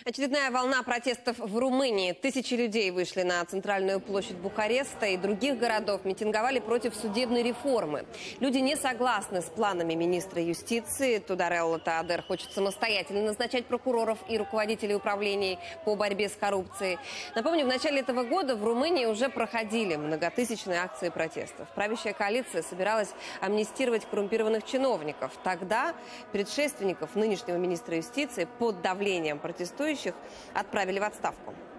Очередная волна протестов в Румынии. Тысячи людей вышли на центральную площадь Бухареста и других городов, митинговали против судебной реформы. Люди не согласны с планами министра юстиции. Тударелла Таадер хочет самостоятельно назначать прокуроров и руководителей управлений по борьбе с коррупцией. Напомню, в начале этого года в Румынии уже проходили многотысячные акции протестов. Правящая коалиция собиралась амнистировать коррумпированных чиновников. Тогда предшественников нынешнего министра юстиции под давлением протестующих отправили в отставку.